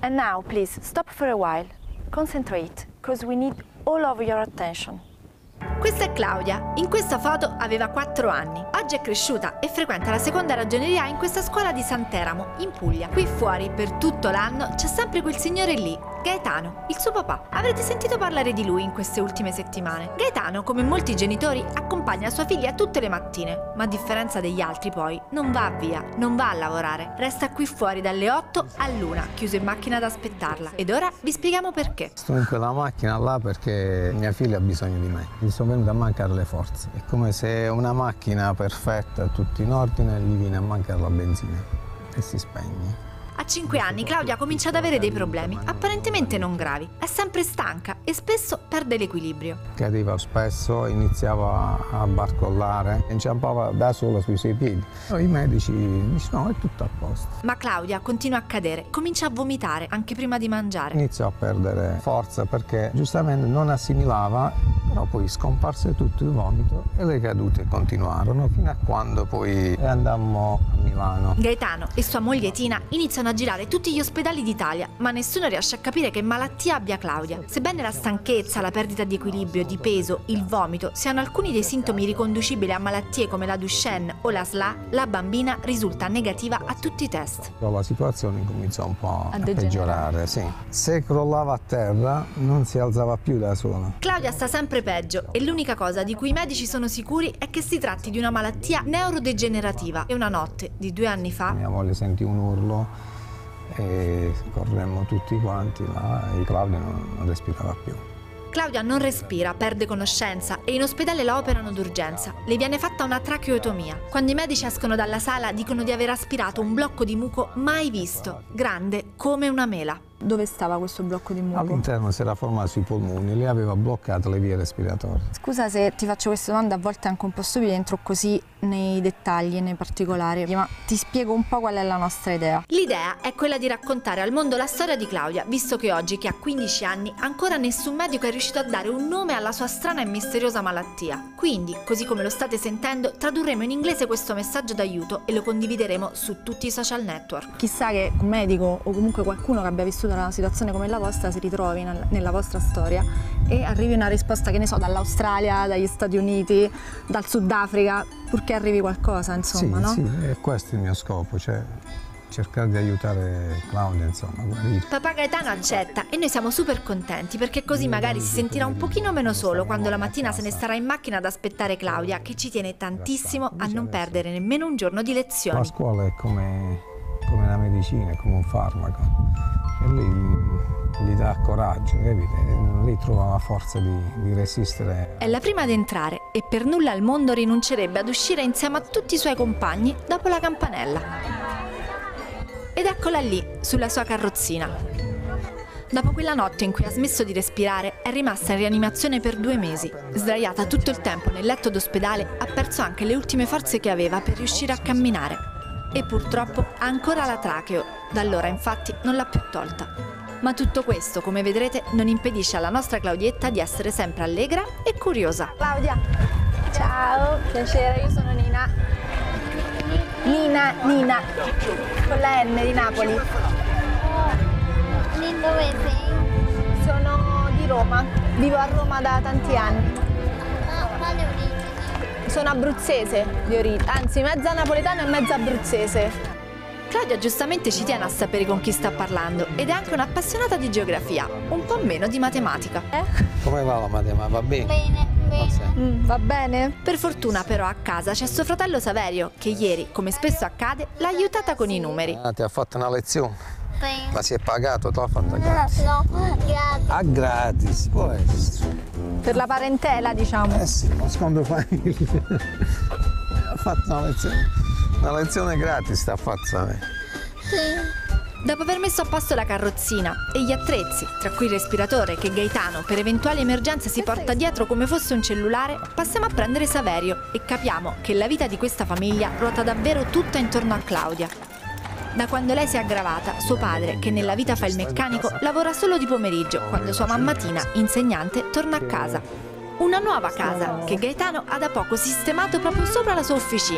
And now, please, stop for a while. Concentrate, because we need all of your attention. Questa è Claudia. In questa foto aveva 4 anni. Oggi è cresciuta e frequenta la seconda ragioneria in questa scuola di Sant'Eramo, in Puglia. Qui fuori, per tutto l'anno, c'è sempre quel signore lì, Gaetano, il suo papà. Avrete sentito parlare di lui in queste ultime settimane. Gaetano, come molti genitori, accompagna sua figlia tutte le mattine, ma a differenza degli altri poi, non va via, non va a lavorare. Resta qui fuori dalle 8 all'1, chiuso in macchina ad aspettarla. Ed ora vi spieghiamo perché. Sto in quella macchina là perché mia figlia ha bisogno di me. Gli sono venute a mancare le forze. È come se una macchina perfetta, tutto in ordine, gli viene a mancare la benzina e si spegne. A 5 anni Claudia comincia ad avere dei problemi, apparentemente non gravi. È sempre stanca e spesso perde l'equilibrio. Cadeva spesso, iniziava a barcollare, inciampava da sola sui suoi piedi. I medici dicono no, è tutto a posto. Ma Claudia continua a cadere, comincia a vomitare anche prima di mangiare. Iniziò a perdere forza perché giustamente non assimilava, però poi scomparse tutto il vomito e le cadute continuarono fino a quando poi andammo a Milano. Gaetano e sua moglie Tina iniziano a girare tutti gli ospedali d'Italia, ma nessuno riesce a capire che malattia abbia Claudia. Sebbene la stanchezza, la perdita di equilibrio, di peso, il vomito siano alcuni dei sintomi riconducibili a malattie come la Duchenne o la SLA, la bambina risulta negativa a tutti i test. La situazione cominciò un po' a peggiorare, sì. Se crollava a terra non si alzava più da sola. Claudia sta sempre peggio e l'unica cosa di cui i medici sono sicuri è che si tratti di una malattia neurodegenerativa. E una notte di 2 anni fa mia moglie sentì un urlo e corremmo tutti quanti là e Claudia non respirava più. Claudia non respira, perde conoscenza e in ospedale la operano d'urgenza. Le viene fatta una tracheotomia. Quando i medici escono dalla sala dicono di aver aspirato un blocco di muco mai visto, grande come una mela. Dove stava questo blocco di muco? All'interno si era formato sui polmoni, le aveva bloccato le vie respiratorie. Scusa se ti faccio queste domande, a volte anche un po' stupide, entro così nei dettagli e nei particolari, ma ti spiego un po' qual è la nostra idea. L'idea è quella di raccontare al mondo la storia di Claudia, visto che oggi, che ha 15 anni, ancora nessun medico è riuscito a dare un nome alla sua strana e misteriosa malattia. Quindi, così come lo state sentendo, tradurremo in inglese questo messaggio d'aiuto e lo condivideremo su tutti i social network. Chissà che un medico o comunque qualcuno che abbia vissuto una situazione come la vostra si ritrovi nella vostra storia e arrivi una risposta, che ne so, dall'Australia, dagli Stati Uniti, dal Sudafrica, purché arrivi qualcosa, insomma, sì, no? Sì, è questo il mio scopo, cioè cercare di aiutare Claudia, insomma, a guarire. Papà Gaetano accetta e noi siamo super contenti perché così magari si sentirà un pochino meno solo quando la mattina se ne starà in macchina ad aspettare Claudia, che ci tiene tantissimo a non perdere nemmeno un giorno di lezioni. La scuola è come la medicina, è come un farmaco. E lei gli dà coraggio, capite? Lei trova la forza di resistere. È la prima ad entrare e per nulla al mondo rinuncerebbe ad uscire insieme a tutti i suoi compagni dopo la campanella. Ed eccola lì, sulla sua carrozzina. Dopo quella notte in cui ha smesso di respirare, è rimasta in rianimazione per 2 mesi. Sdraiata tutto il tempo nel letto d'ospedale, ha perso anche le ultime forze che aveva per riuscire a camminare. E purtroppo ha ancora la tracheo, da allora infatti non l'ha più tolta. Ma tutto questo, come vedrete, non impedisce alla nostra Claudietta di essere sempre allegra e curiosa. Claudia, ciao, piacere, io sono Nina. Nina, con la N di Napoli. Di dove sei? Sono di Roma, vivo a Roma da tanti anni. Quale origine? Sono abruzzese di origine, anzi mezza napoletana e mezza abruzzese. Claudia giustamente ci tiene a sapere con chi sta parlando ed è anche un'appassionata di geografia, un po' meno di matematica. Come va la matematica? Va bene? Bene, bene. Va bene? Per fortuna però a casa c'è suo fratello Saverio che ieri, come spesso accade, l'ha aiutata con i numeri. Ti ha fatto una lezione? Sì. Ma si è pagato? Te l'ha fatta gratis? No, grazie. Ah, gratis, può essere. Per la parentela, diciamo. Sì, ma secondo famiglia. Ha fatto una lezione gratis, sta a fare. Dopo aver messo a posto la carrozzina e gli attrezzi, tra cui il respiratore che Gaetano per eventuali emergenze si porta dietro come fosse un cellulare, passiamo a prendere Saverio e capiamo che la vita di questa famiglia ruota davvero tutta intorno a Claudia. Da quando lei si è aggravata, suo padre, che nella vita fa il meccanico, lavora solo di pomeriggio, quando sua mamma Tina, insegnante, torna a casa. Una nuova casa che Gaetano ha da poco sistemato proprio sopra la sua officina.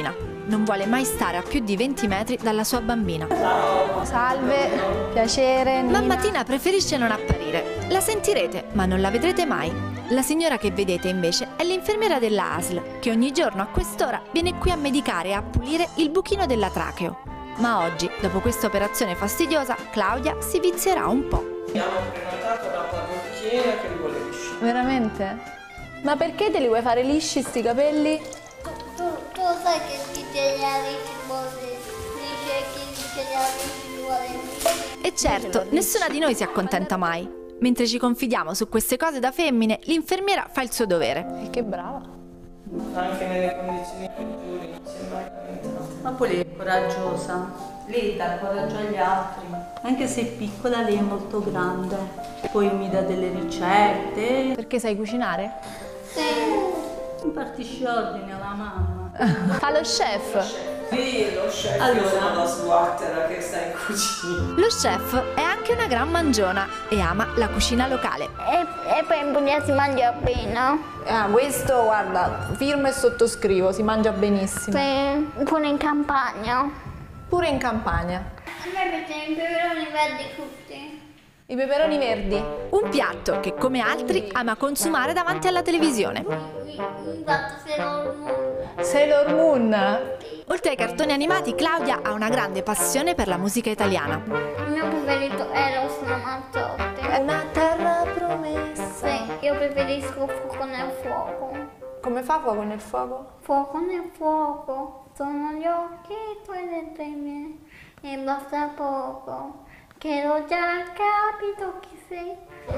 non vuole mai stare a più di 20 metri dalla sua bambina. Salve, piacere. Mamma Tina preferisce non apparire. La sentirete, ma non la vedrete mai. La signora che vedete invece è l'infermiera della ASL, che ogni giorno a quest'ora viene qui a medicare e a pulire il buchino della tracheo. Ma oggi, dopo questa operazione fastidiosa, Claudia si vizierà un po'. Abbiamo prenotato la parrucchiera che li vuole lisci. Veramente? Ma perché te li vuoi fare lisci sti capelli? Tu sai che chi te li ha vuole dice che chi te li ha vuole. E certo, nessuna di noi si accontenta mai. Mentre ci confidiamo su queste cose da femmine, l'infermiera fa il suo dovere. Che brava. Anche nelle condizioni peggiori, sembra calentata. Ma poi lei è coraggiosa, lei dà coraggio agli altri. Anche se è piccola, lei è molto grande. Poi mi dà delle ricette, Perché sai cucinare? impartisce ordine alla mamma. Fa lo chef. Sì, lo chef, Allora. io sono la sguattera che sta in cucina. Lo chef è anche una gran mangiona e ama la cucina locale. E poi in Puglia si mangia bene. Questo, guarda, firmo e sottoscrivo, si mangia benissimo. Sì, pure in campagna. Pure in Campania. A me piacciono i peperoni verdi tutti. I peperoni verdi. Un piatto che, come altri, ama consumare davanti alla televisione. Infatti se lo Sailor Moon. Oltre ai cartoni animati, Claudia ha una grande passione per la musica italiana. il mio preferito è lo Ramazzotti. Una terra promessa. Sì, io preferisco fuoco nel fuoco. Come fa fuoco nel fuoco? Fuoco nel fuoco, sono gli occhi tuoi dentro i miei. E basta poco, che l'ho già capito chi sei.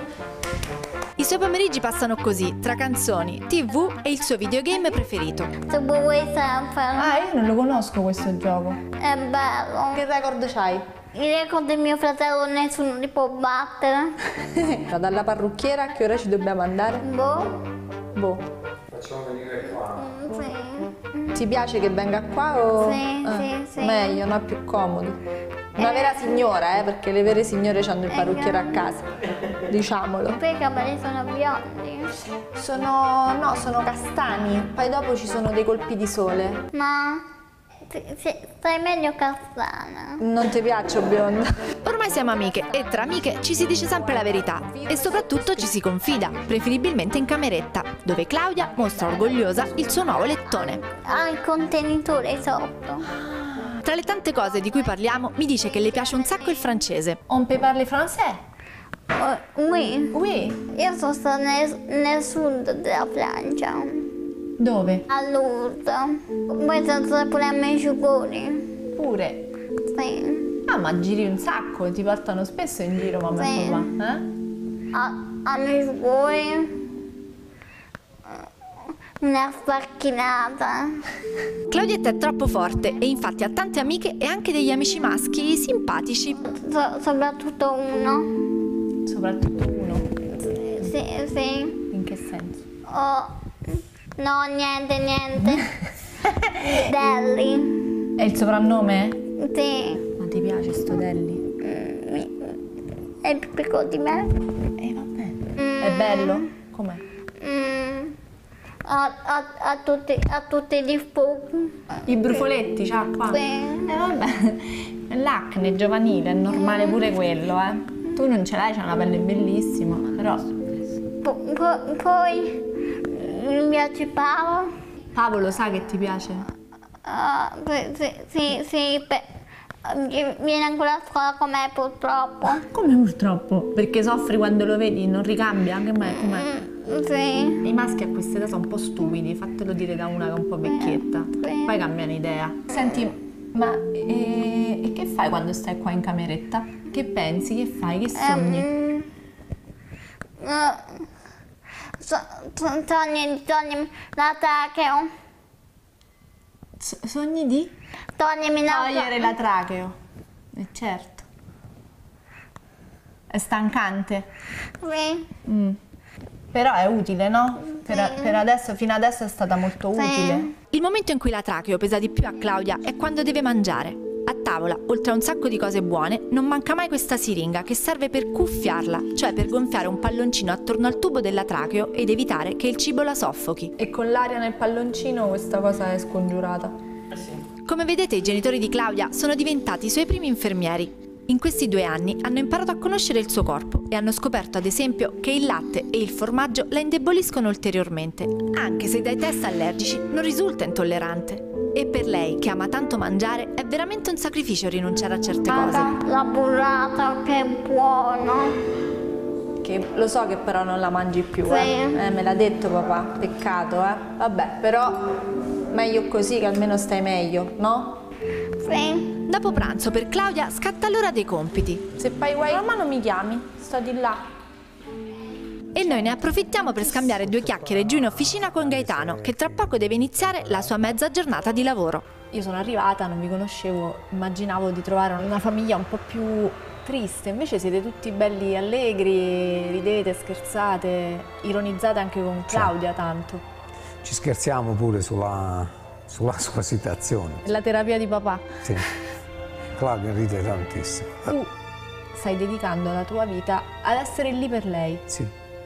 I suoi pomeriggi passano così, tra canzoni, TV e il suo videogame preferito. Subway Surfer, Io non lo conosco questo gioco. è bello. Che record c'hai? Il record del mio fratello nessuno li può battere. Dalla parrucchiera a che ora ci dobbiamo andare? Boh, Facciamo venire qua. sì. Ti piace che venga qua o? Sì. Meglio, no? È più comodo. Una vera signora, perché le vere signore hanno il parrucchiere a casa. Diciamolo. Poi i capelli sono biondi. Sono castani, poi dopo ci sono dei colpi di sole. Ma stai meglio castana. Non ti piaccio bionda? Ormai siamo amiche e tra amiche ci si dice sempre la verità e soprattutto ci si confida, preferibilmente in cameretta, dove Claudia mostra orgogliosa il suo nuovo lettone. Ha il contenitore sotto. Tra le tante cose di cui parliamo, mi dice che le piace un sacco il francese. On peut parler français? Oui. Oui. Io sono stata nel sud della Francia, Dove? a Lourdes. Poi sono stata pure a Medjugorje. Pure. Sì. Ma giri un sacco, ti portano spesso in giro mamma Sì. e papà, A Medjugorje. Una sfacchinata. Claudietta è troppo forte e infatti ha tante amiche e anche degli amici maschi simpatici. Soprattutto uno. Soprattutto uno. Sì. In che senso? No, niente. Delli. È il soprannome? Sì. Ma ti piace sto Delli? È più piccolo di me. Vabbè. È bello? Com'è? Ha tutti gli sputi. I brufoletti c'ha qua? Sì. Vabbè. È l'acne giovanile, è normale pure quello, Tu non ce l'hai, c'hai una pelle bellissima, però... Poi mi piace Paolo. Paolo lo sa che ti piace? Sì, viene ancora a scuola con me purtroppo. Come purtroppo? Perché soffri quando lo vedi, non ricambia? Anche me, com'è? Sì. I maschi a questa età sono un po' stupidi, fatelo dire da una che è un po' vecchietta. Sì. Poi cambiano idea. Senti, ma e che fai quando stai qua in cameretta? Che pensi? Che fai? Che sogni? Toglimi la tracheo. Sogni di? Toglimi la Togliere la tracheo. Certo. È stancante. Sì. Però è utile, no? Per adesso, fino adesso è stata molto utile. Il momento in cui la tracheo pesa di più a Claudia è quando deve mangiare. A tavola, oltre a un sacco di cose buone, non manca mai questa siringa che serve per cuffiarla, cioè per gonfiare un palloncino attorno al tubo della tracheo ed evitare che il cibo la soffochi. E con l'aria nel palloncino questa cosa è scongiurata. Sì. Come vedete, i genitori di Claudia sono diventati i suoi primi infermieri. In questi 2 anni hanno imparato a conoscere il suo corpo e hanno scoperto, ad esempio, che il latte e il formaggio la indeboliscono ulteriormente, anche se dai test allergici non risulta intollerante. E per lei, che ama tanto mangiare, è veramente un sacrificio rinunciare a certe cose. La burrata, che buono. Che lo so che però non la mangi più, Sì. me l'ha detto papà, peccato, Vabbè, però meglio così che almeno stai meglio, no? Sì. Dopo pranzo per Claudia scatta l'ora dei compiti. Se fai guai a mano mi chiami, sto di là. E noi ne approfittiamo per scambiare 2 chiacchiere giù in officina con Gaetano, che tra poco deve iniziare la sua mezza giornata di lavoro. Io sono arrivata, non vi conoscevo, immaginavo di trovare una famiglia un po' più triste, invece siete tutti belli allegri, ridete, scherzate, ironizzate anche con Claudia tanto. Ci scherziamo pure sulla sua situazione. La terapia di papà. Sì. Claudia ride tantissimo. Tu stai dedicando la tua vita ad essere lì per lei. Sì.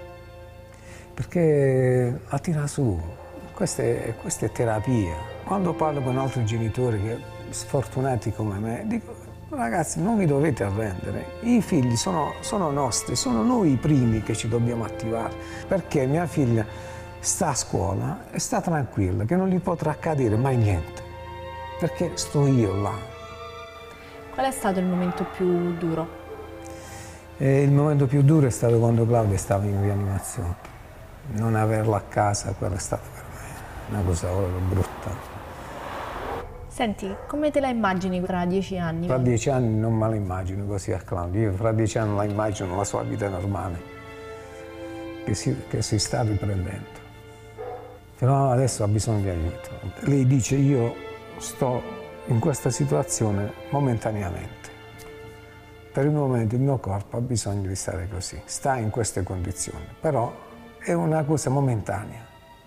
Perché la tira su. Questa è terapia. Quando parlo con altri genitori che sfortunati come me, dico: ragazzi, non vi dovete arrendere. I figli sono nostri, sono noi i primi che ci dobbiamo attivare. Perché mia figlia sta a scuola e sta tranquilla, che non gli potrà accadere mai niente. Perché sto io là. Qual è stato il momento più duro? Il momento più duro è stato quando Claudia stava in rianimazione. Non averla a casa, quella è stata per me una cosa brutta. Senti, come te la immagini tra 10 anni? Fra 10 anni non me la immagino così a Claudia. Io fra 10 anni la immagino la sua vita normale, che si sta riprendendo. Però adesso ha bisogno di aiuto. Lei dice: io sto in questa situazione momentaneamente. Per il momento il mio corpo ha bisogno di stare così, sta in queste condizioni, però è una cosa momentanea.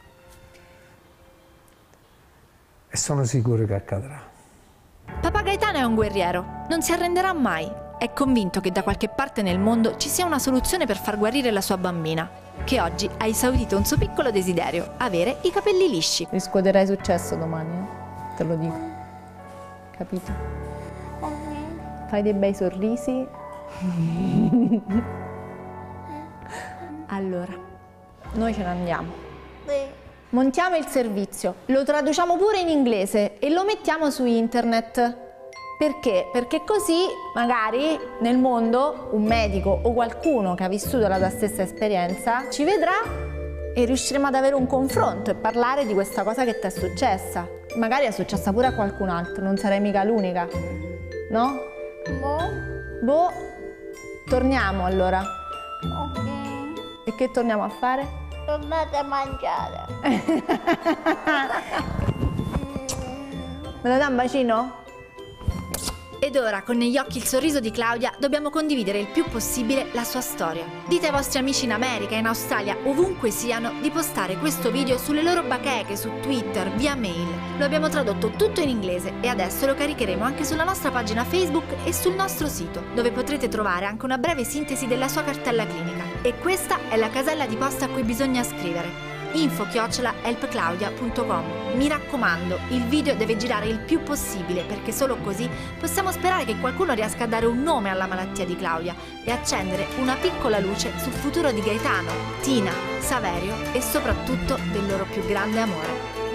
E sono sicuro che accadrà. Papà Gaetano è un guerriero, non si arrenderà mai. È convinto che da qualche parte nel mondo ci sia una soluzione per far guarire la sua bambina, che oggi ha esaudito un suo piccolo desiderio: avere i capelli lisci. Riscuoterai successo domani, te lo dico. Capito? Fai dei bei sorrisi. Allora, noi ce ne andiamo. Sì. Montiamo il servizio, lo traduciamo pure in inglese e lo mettiamo su internet. Perché? Perché così magari nel mondo un medico o qualcuno che ha vissuto la tua stessa esperienza ci vedrà e riusciremo ad avere un confronto e parlare di questa cosa che ti è successa. Magari è successa pure a qualcun altro, non sarai mica l'unica, no? Boh, torniamo allora. Ok. E che torniamo a fare? Tornate a mangiare. Me lo dà un bacino? Ed ora, con negli occhi il sorriso di Claudia, dobbiamo condividere il più possibile la sua storia. Dite ai vostri amici in America, in Australia, ovunque siano, di postare questo video sulle loro bacheche, su Twitter, via mail. Lo abbiamo tradotto tutto in inglese e adesso lo caricheremo anche sulla nostra pagina Facebook e sul nostro sito, dove potrete trovare anche una breve sintesi della sua cartella clinica. E questa è la casella di posta a cui bisogna scrivere: info@helpclaudia.com. Mi raccomando, il video deve girare il più possibile, perché solo così possiamo sperare che qualcuno riesca a dare un nome alla malattia di Claudia e accendere una piccola luce sul futuro di Gaetano, Tina, Saverio e soprattutto del loro più grande amore.